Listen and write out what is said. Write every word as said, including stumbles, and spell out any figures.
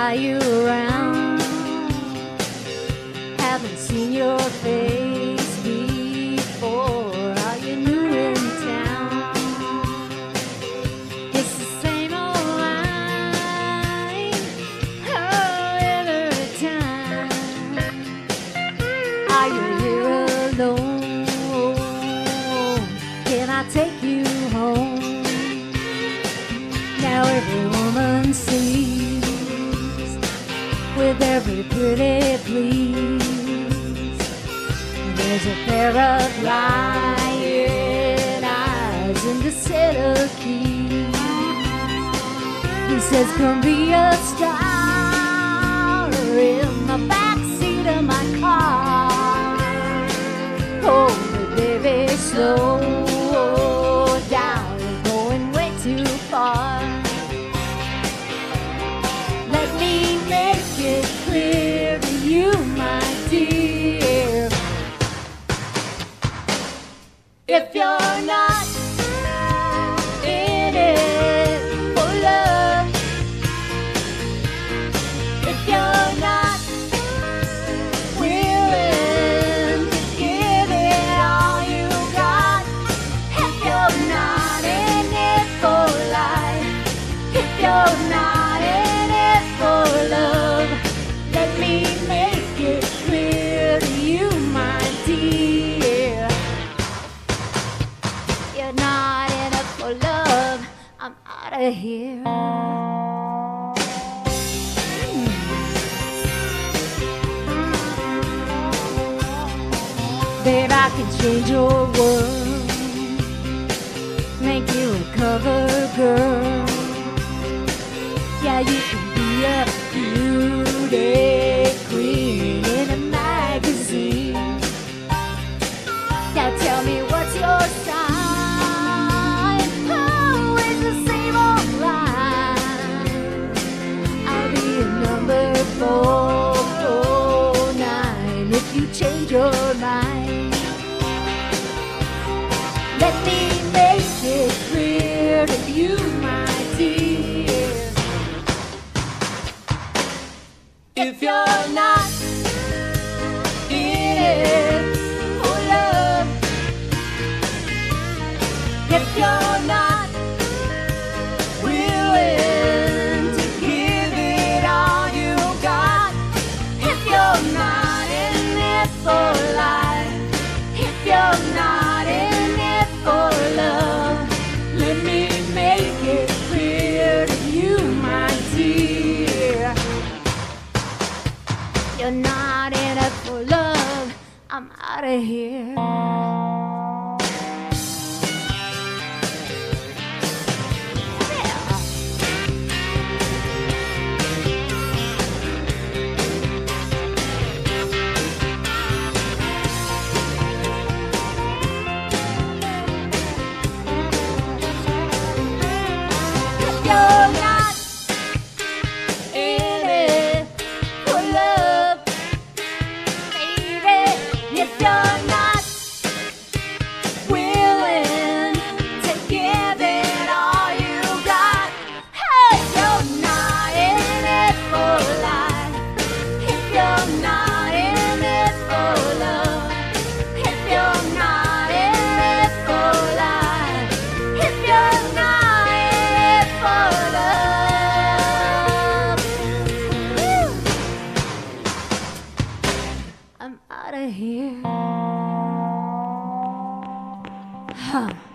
why you're around. Haven't seen your face before. Are you new in town? It's the same old line, oh, every time. Are you here alone? Can I take you home? Now every woman sees with every pretty please. There's a pair of lion eyes and a set of keys. He says, come be a star in the backseat of my car. Hold me, baby, slow down, you're going way too far. Let me make it clear to you, my dear. If you're not in it for love, if you're not willing to give it all you got, if you're not in it for life, if you're not in it for love, let me make it clear to you, my dear. You're not in it for love, I'm out of here. Babe, I can change your world, make you a cover girl. Yeah, you can be a beauty queen in a magazine. Yeah, tell me what's your sign? Oh, it's the same old line. I'll be a number four four nine if you change your mind. Let me make it clear to you, my dear. If you're not in it for love, if you're not willing to give it all you got, if you're not in it for life, if you're not in it for love, let me make it clear to you, my dear. You're not in it for love, I'm out of here. You're not in it for love, baby. If you're not willing to give it all you got, hey, you're not in it for life. If you're not in it for love, if you're not in it for life, if you're not in it for love, woo, I'm out of here. Huh.